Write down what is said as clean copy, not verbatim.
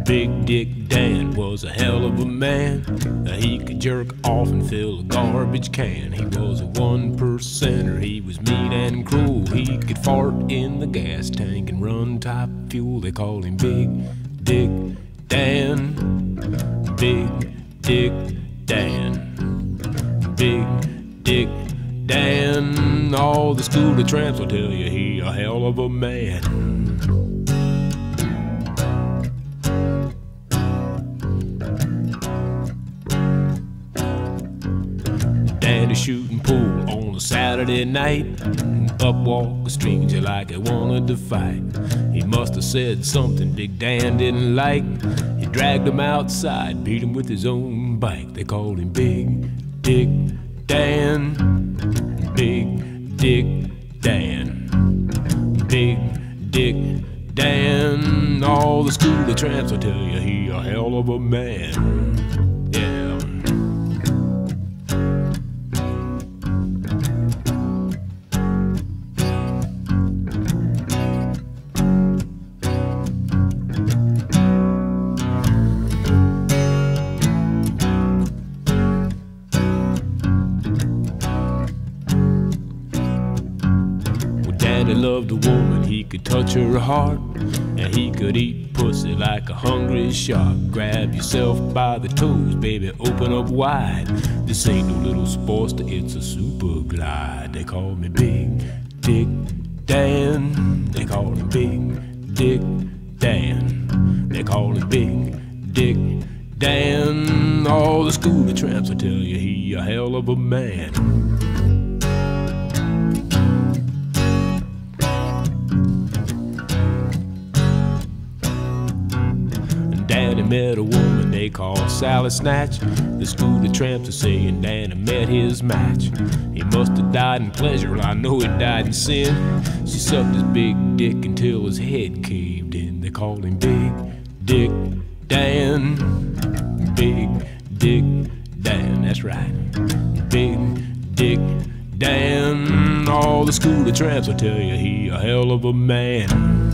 Big Dick Dan was a hell of a man. He could jerk off and fill a garbage can. He was a 1%er, he was mean and cruel. He could fart in the gas tank and run top fuel. They called him Big Dick Dan. Big Dick Dan. Big Dick Dan. All the school of tramps will tell you he a hell of a man. Daddy shooting pool on a Saturday night. Up walked a stranger like he wanted to fight. He must have said something Big Dan didn't like. He dragged him outside, beat him with his own bike. They called him Big Dick Dan. Big Dick Dan. Big Dick Dan. All the school of tramps will tell you he a hell of a man. Daddy loved a woman, he could touch her heart, and he could eat pussy like a hungry shark. Grab yourself by the toes, baby, open up wide. This ain't no little Sportster, it's a super glide. They call me Big Dick Dan. They call him Big Dick Dan. They call him Big Dick Dan. All the school of tramps will tell you he a hell of a man. Danny met a woman they call Sally Snatch. The school of tramps are saying Danny met his match. He must have died in pleasure, well, I know he died in sin. She sucked his big dick until his head caved in. They called him Big Dick Dan. Big Dick Dan, that's right. Big Dick Dan. All the school of tramps will tell you he a hell of a man.